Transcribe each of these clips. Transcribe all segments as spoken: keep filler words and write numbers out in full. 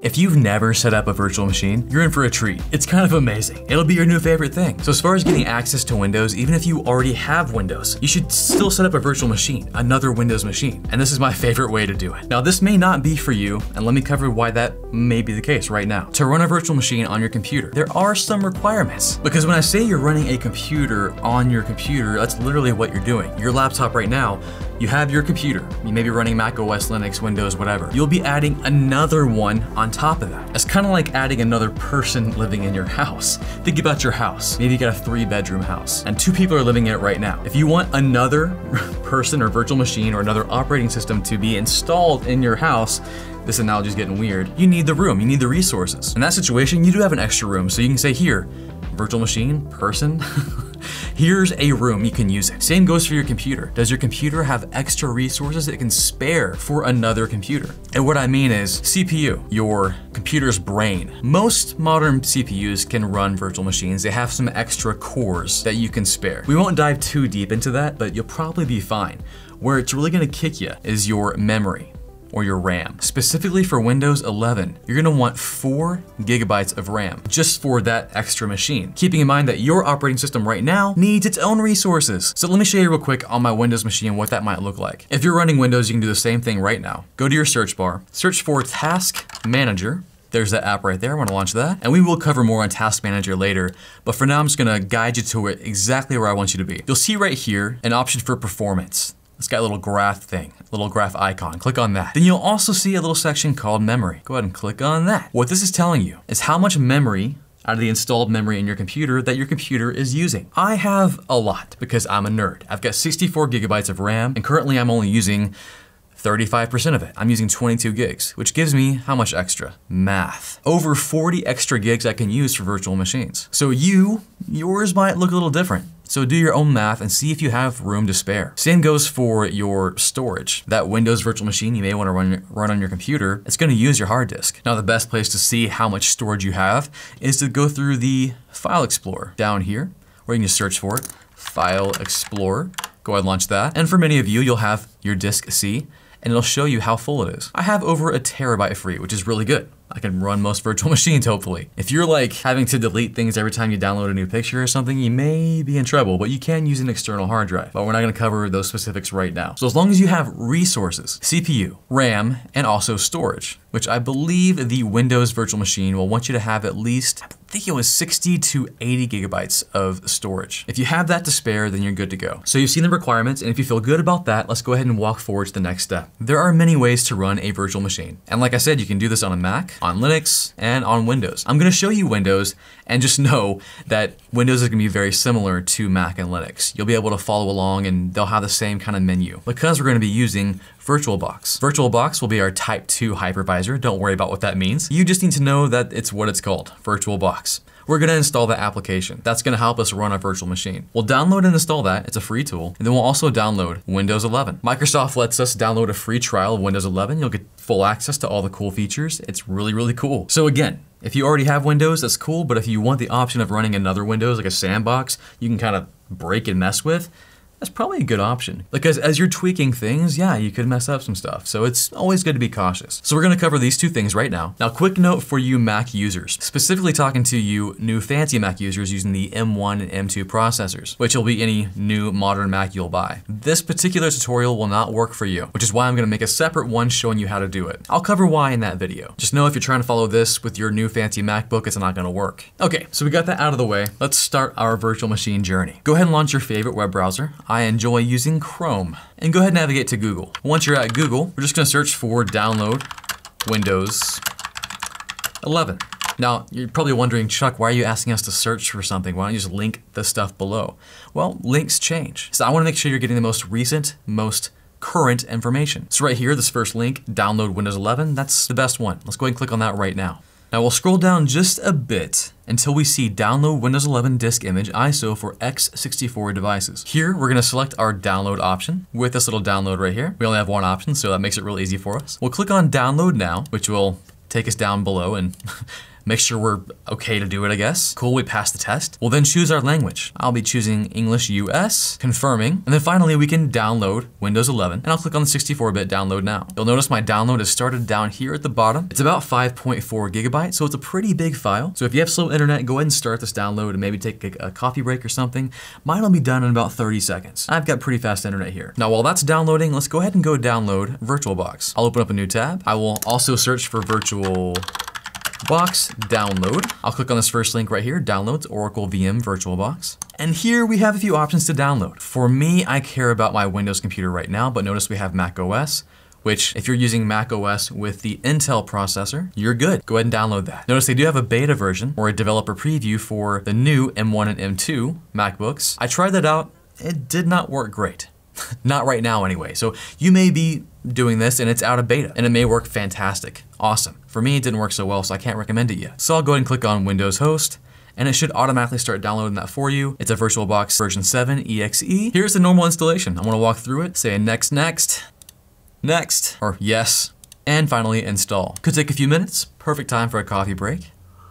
If you've never set up a virtual machine, you're in for a treat. It's kind of amazing. It'll be your new favorite thing. So as far as getting access to Windows, even if you already have Windows, you should still set up a virtual machine, another Windows machine. And this is my favorite way to do it. Now this may not be for you, and let me cover why that may be the case right now. To run a virtual machine on your computer, there are some requirements. Because when I say you're running a computer on your computer, that's literally what you're doing. Your laptop right now, you have your computer. You may be running Mac O S, Linux, Windows, whatever. You'll be adding another one on top of that. It's kind of like adding another person living in your house. Think about your house. Maybe you got a three bedroom house and two people are living in it right now. If you want another person or virtual machine or another operating system to be installed in your house, this analogy is getting weird, you need the room, you need the resources. In that situation, you do have an extra room, so you can say here, virtual machine, person, here's a room, you can use it. Same goes for your computer. Does your computer have extra resources it can spare for another computer? And what I mean is C P U, your computer's brain. Most modern C P Us can run virtual machines. They have some extra cores that you can spare. We won't dive too deep into that, but you'll probably be fine. Where it's really gonna kick you is your memory, or your RAM. Specifically for Windows eleven, you're gonna want four gigabytes of RAM just for that extra machine. Keeping in mind that your operating system right now needs its own resources. So let me show you real quick on my Windows machine what that might look like. If you're running Windows, you can do the same thing right now. Go to your search bar, search for Task Manager. There's that app right there, I'm gonna launch that. And we will cover more on Task Manager later, but for now I'm just gonna guide you to it exactly where I want you to be. You'll see right here an option for performance. It's got a little graph thing, little graph icon, click on that. Then you'll also see a little section called memory. Go ahead and click on that. What this is telling you is how much memory out of the installed memory in your computer that your computer is using. I have a lot because I'm a nerd. I've got sixty-four gigabytes of RAM and currently I'm only using thirty-five percent of it. I'm using twenty-two gigs, which gives me how much extra? Math. Over forty extra gigs I can use for virtual machines. So you, yours might look a little different. So do your own math and see if you have room to spare. Same goes for your storage. That Windows virtual machine you may want to run, run on your computer, it's going to use your hard disk. Now the best place to see how much storage you have is to go through the File Explorer down here, where you can just search for it, File Explorer. Go ahead and launch that. And for many of you, you'll have your disk C, and it'll show you how full it is. I have over a terabyte free, which is really good. I can run most virtual machines, hopefully. If you're like having to delete things every time you download a new picture or something, you may be in trouble, but you can use an external hard drive. But we're not gonna cover those specifics right now. So as long as you have resources, C P U, RAM, and also storage, which I believe the Windows virtual machine will want you to have at least, I think it was sixty to eighty gigabytes of storage. If you have that to spare, then you're good to go. So you've seen the requirements, and if you feel good about that, let's go ahead and walk forward to the next step. There are many ways to run a virtual machine. And like I said, you can do this on a Mac, on Linux, and on Windows. I'm gonna show you Windows, and just know that Windows is gonna be very similar to Mac and Linux. You'll be able to follow along and they'll have the same kind of menu because we're gonna be using VirtualBox. VirtualBox will be our type two hypervisor. Don't worry about what that means. You just need to know that it's what it's called, VirtualBox. We're gonna install the application. That's gonna help us run a virtual machine. We'll download and install that, it's a free tool, and then we'll also download Windows eleven. Microsoft lets us download a free trial of Windows eleven. You'll get full access to all the cool features. It's really, really cool. So again, if you already have Windows, that's cool, but if you want the option of running another Windows, like a sandbox, you can kind of break and mess with, that's probably a good option. Because as you're tweaking things, yeah, you could mess up some stuff. So it's always good to be cautious. So we're gonna cover these two things right now. Now, quick note for you Mac users, specifically talking to you new fancy Mac users using the M one and M two processors, which will be any new modern Mac you'll buy. This particular tutorial will not work for you, which is why I'm gonna make a separate one showing you how to do it. I'll cover why in that video. Just know if you're trying to follow this with your new fancy MacBook, it's not gonna work. Okay, so we got that out of the way. Let's start our virtual machine journey. Go ahead and launch your favorite web browser. I enjoy using Chrome. And go ahead and navigate to Google. Once you're at Google, we're just gonna search for download Windows eleven. Now, you're probably wondering, Chuck, why are you asking us to search for something? Why don't you just link the stuff below? Well, links change. So I wanna make sure you're getting the most recent, most current information. So right here, this first link, download Windows eleven, that's the best one. Let's go ahead and click on that right now. Now we'll scroll down just a bit until we see download Windows eleven disk image I S O for x sixty-four devices. Here, we're gonna select our download option with this little download right here. We only have one option, so that makes it real easy for us. We'll click on download now, which will take us down below and make sure we're okay to do it, I guess. Cool, we passed the test. We'll then choose our language. I'll be choosing English U S, confirming, and then finally we can download Windows eleven, and I'll click on the sixty-four bit download now. You'll notice my download is started down here at the bottom. It's about five point four gigabytes, so it's a pretty big file. So if you have slow internet, go ahead and start this download and maybe take a, a coffee break or something. Mine will be done in about thirty seconds. I've got pretty fast internet here. Now while that's downloading, let's go ahead and go download VirtualBox. I'll open up a new tab. I will also search for VirtualBox download. I'll click on this first link right here, downloads Oracle V M VirtualBox. And here we have a few options to download. For me, I care about my Windows computer right now, but notice we have Mac O S, which if you're using Mac O S with the Intel processor, you're good. Go ahead and download that. Notice they do have a beta version or a developer preview for the new M one and M two MacBooks. I tried that out. It did not work great. Not right now anyway. So you may be doing this and it's out of beta and it may work fantastic. Awesome. For me, it didn't work so well, so I can't recommend it yet. So I'll go ahead and click on Windows Host, and it should automatically start downloading that for you. It's a VirtualBox version seven E X E. Here's the normal installation. I'm gonna walk through it, say next, next, next, or yes, and finally install. Could take a few minutes, perfect time for a coffee break.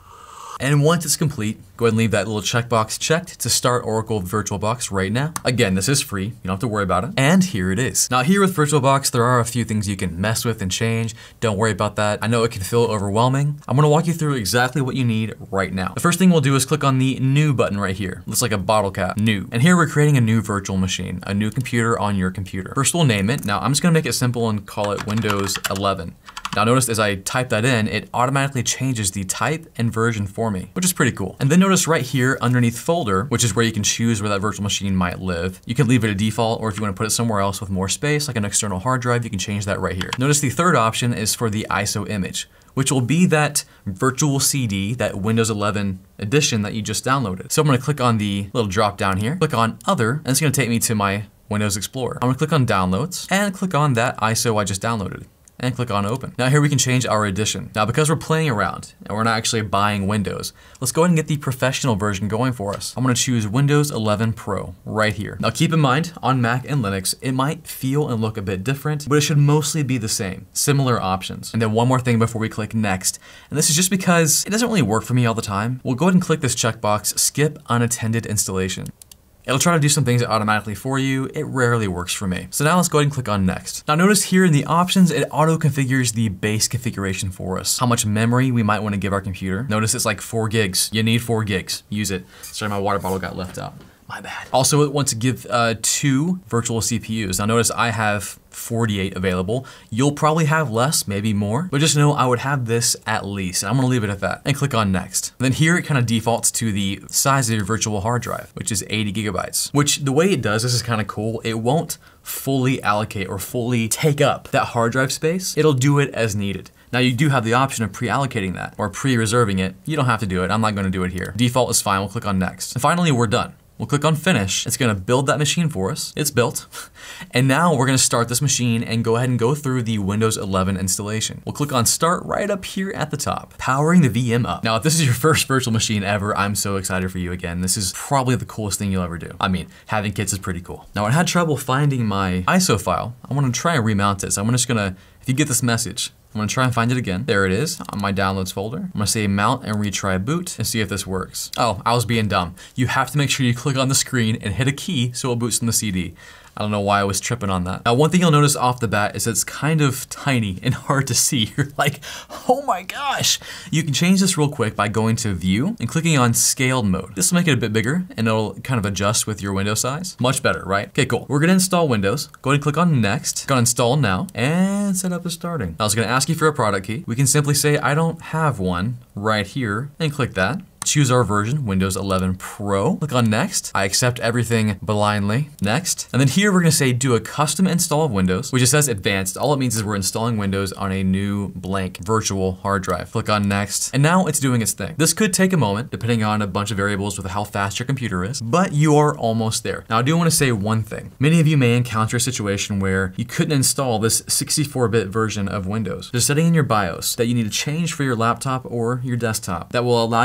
And once it's complete, go ahead and leave that little checkbox checked to start Oracle VirtualBox right now. Again, this is free, you don't have to worry about it. And here it is. Now here with VirtualBox, there are a few things you can mess with and change. Don't worry about that. I know it can feel overwhelming. I'm gonna walk you through exactly what you need right now. The first thing we'll do is click on the new button right here. Looks like a bottle cap, new. And here we're creating a new virtual machine, a new computer on your computer. First we'll name it. Now I'm just gonna make it simple and call it Windows eleven. Now notice as I type that in, it automatically changes the type and version for me, which is pretty cool. And then notice right here underneath folder, which is where you can choose where that virtual machine might live. You can leave it a default, or if you want to put it somewhere else with more space, like an external hard drive, you can change that right here. Notice the third option is for the I S O image, which will be that virtual C D, that Windows eleven edition that you just downloaded. So I'm gonna click on the little drop down here, click on other, and it's gonna take me to my Windows Explorer. I'm gonna click on downloads and click on that I S O I just downloaded, and click on open. Now here we can change our edition. Now because we're playing around and we're not actually buying Windows, let's go ahead and get the professional version going for us. I'm gonna choose Windows eleven Pro right here. Now keep in mind, on Mac and Linux, it might feel and look a bit different, but it should mostly be the same, similar options. And then one more thing before we click next, and this is just because it doesn't really work for me all the time. We'll go ahead and click this checkbox, skip unattended installation. It'll try to do some things automatically for you. It rarely works for me. So now let's go ahead and click on next. Now notice here in the options, it auto configures the base configuration for us. How much memory we might want to give our computer. Notice it's like four gigs. You need four gigs. Use it. Sorry, my water bottle got left out. My bad. Also, it wants to give uh, two virtual C P Us. Now notice I have forty-eight available. You'll probably have less, maybe more, but just know I would have this at least. And I'm gonna leave it at that and click on next. And then here it kind of defaults to the size of your virtual hard drive, which is eighty gigabytes, which the way it does, this is kind of cool. It won't fully allocate or fully take up that hard drive space. It'll do it as needed. Now you do have the option of pre-allocating that or pre-reserving it. You don't have to do it. I'm not gonna do it here. Default is fine. We'll click on next. And finally, we're done. We'll click on finish. It's gonna build that machine for us. It's built. And now we're gonna start this machine and go ahead and go through the Windows eleven installation. We'll click on start right up here at the top, powering the V M up. Now, if this is your first virtual machine ever, I'm so excited for you again. This is probably the coolest thing you'll ever do. I mean, having kids is pretty cool. Now, I had trouble finding my I S O file. I wanna try and remount it. So I'm just gonna, if you get this message, I'm gonna try and find it again. There it is on my downloads folder. I'm gonna say mount and retry boot and see if this works. Oh, I was being dumb. You have to make sure you click on the screen and hit a key so it boots from the C D. I don't know why I was tripping on that. Now, one thing you'll notice off the bat is it's kind of tiny and hard to see. You're like, oh my gosh. You can change this real quick by going to view and clicking on scaled mode. This will make it a bit bigger and it'll kind of adjust with your window size. Much better, right? Okay, cool. We're gonna install Windows. Go ahead and click on next. Go on install now and setup is starting. Now it's gonna ask you for a product key. We can simply say, I don't have one right here and click that. Choose our version, Windows eleven Pro. Click on next. I accept everything blindly. Next. And then here we're gonna say do a custom install of Windows, which it says advanced. All it means is we're installing Windows on a new blank virtual hard drive. Click on next. And now it's doing its thing. This could take a moment, depending on a bunch of variables with how fast your computer is, but you are almost there. Now I do wanna say one thing. Many of you may encounter a situation where you couldn't install this sixty-four bit version of Windows. There's a setting in your BIOS that you need to change for your laptop or your desktop that will allow you to install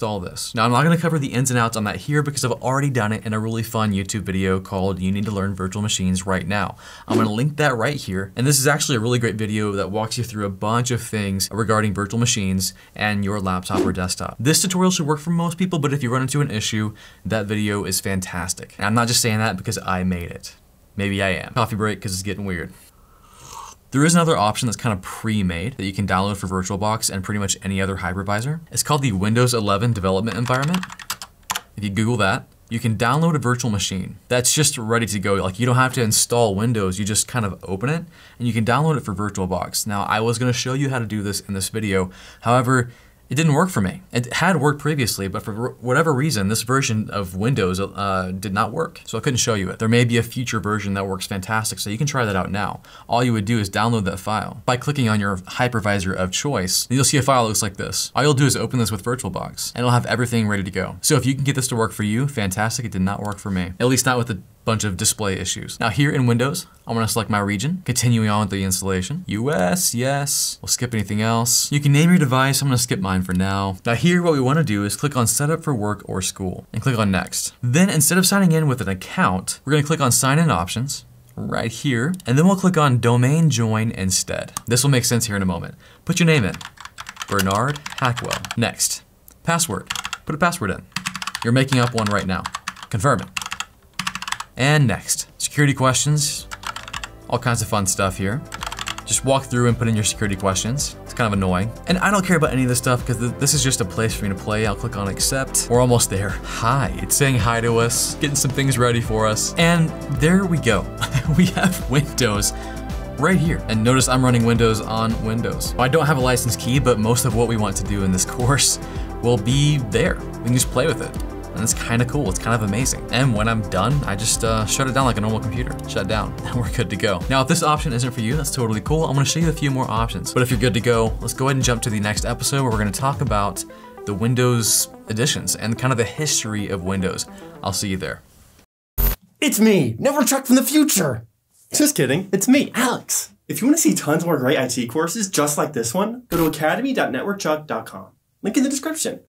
install this. Now I'm not gonna cover the ins and outs on that here because I've already done it in a really fun YouTube video called You Need to Learn Virtual Machines Right Now. I'm gonna link that right here. And this is actually a really great video that walks you through a bunch of things regarding virtual machines and your laptop or desktop. This tutorial should work for most people, but if you run into an issue, that video is fantastic. And I'm not just saying that because I made it. Maybe I am. Coffee break because it's getting weird. There is another option that's kind of pre-made that you can download for VirtualBox and pretty much any other hypervisor. It's called the Windows eleven Development Environment. If you Google that, you can download a virtual machine that's just ready to go. Like, you don't have to install Windows, you just kind of open it and you can download it for VirtualBox. Now, I was gonna show you how to do this in this video. However, it didn't work for me. It had worked previously, but for whatever reason, this version of Windows uh, did not work, so I couldn't show you it. There may be a future version that works fantastic, so you can try that out now. All you would do is download that file. By clicking on your hypervisor of choice, you'll see a file that looks like this. All you'll do is open this with VirtualBox, and it'll have everything ready to go. So if you can get this to work for you, fantastic. It did not work for me, at least not with the bunch of display issues. Now here in Windows, I'm gonna select my region, continuing on with the installation. U S, yes. We'll skip anything else. You can name your device. I'm gonna skip mine for now. Now here, what we wanna do is click on Setup for Work or School and click on Next. Then instead of signing in with an account, we're gonna click on Sign In Options right here, and then we'll click on Domain Join instead. This will make sense here in a moment. Put your name in, Bernard Hackwell. Next, password. Put a password in. You're making up one right now. Confirm it. And next, security questions, all kinds of fun stuff here. Just walk through and put in your security questions. It's kind of annoying. And I don't care about any of this stuff because th this is just a place for me to play. I'll click on accept. We're almost there. Hi, it's saying hi to us, getting some things ready for us. And there we go. We have Windows right here. And notice I'm running Windows on Windows. I don't have a license key, but most of what we want to do in this course will be there. We can just play with it. And it's kind of cool, it's kind of amazing. And when I'm done, I just uh, shut it down like a normal computer. Shut down, and we're good to go. Now, if this option isn't for you, that's totally cool. I'm gonna show you a few more options. But if you're good to go, let's go ahead and jump to the next episode where we're gonna talk about the Windows editions and kind of the history of Windows. I'll see you there. It's me, Network Chuck from the future. Just kidding, it's me, Alex. If you wanna see tons more great I T courses just like this one, go to academy dot network chuck dot com. Link in the description.